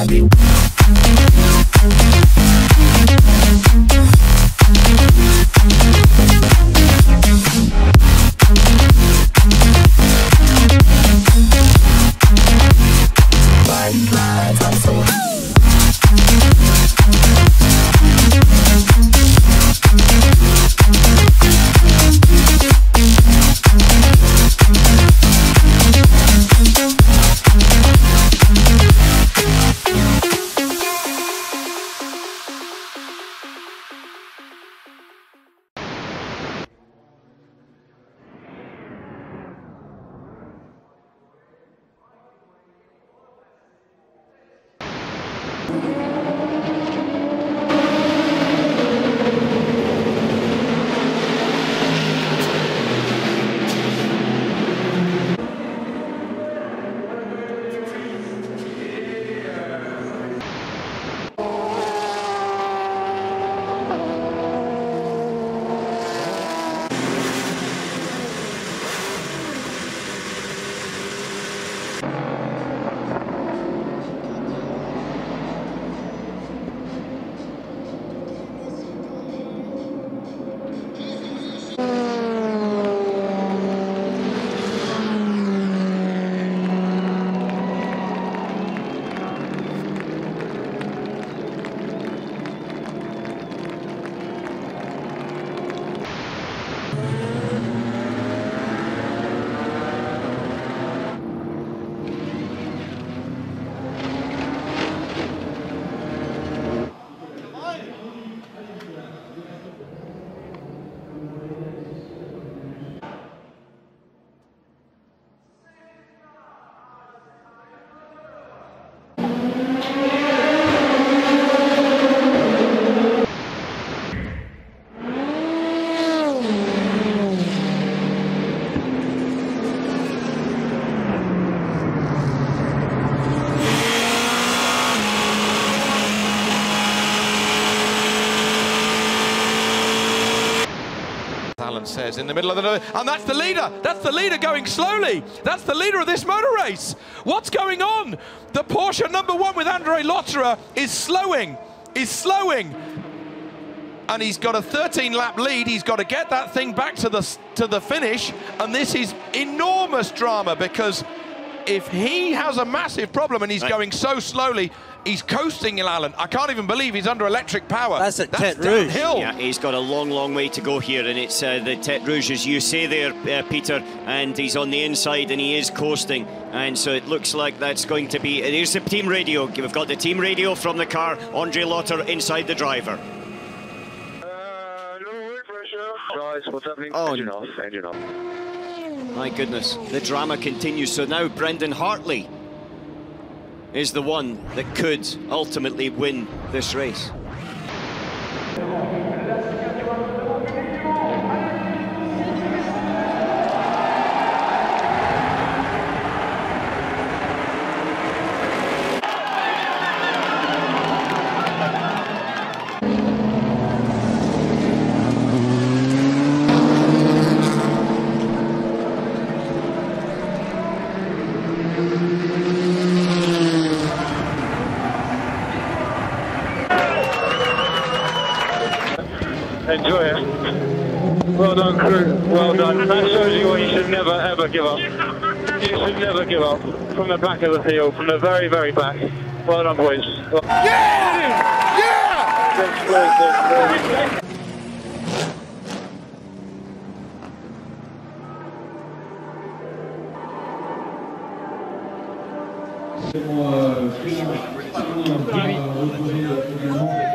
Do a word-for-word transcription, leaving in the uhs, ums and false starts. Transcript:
body. Body glides, I'm so Alan says in the middle of the, and that's the leader. That's the leader going slowly. That's the leader of this motor race. What's going on? The Porsche number one with Andre Lotterer is slowing. Is slowing, and he's got a thirteen lap lead. He's got to get that thing back to the to the finish, and this is enormous drama because if he has a massive problem and he's right. going so slowly. He's coasting, Alan. I can't even believe he's under electric power. That's at Tête Rouge. Downhill. Yeah, he's got a long, long way to go here, and it's uh, the Tête Rouge, as you say there, uh, Peter, and he's on the inside, and he is coasting, and so it looks like that's going to be... Here's the team radio. We've got the team radio from the car. Andre Lotterer inside the driver. Uh, low oil pressure. Guys, what's happening? Oh, engine off, engine off. My goodness, the drama continues. So now Brendan Hartley is the one that could ultimately win this race. Enjoy it. Well done, crew. Well done. That shows you why you should never, ever give up. You should never give up. From the back of the field, from the very, very back. Well done, boys. Yeah! Yeah! Thanks, thanks, Pour euh, finir, reposer également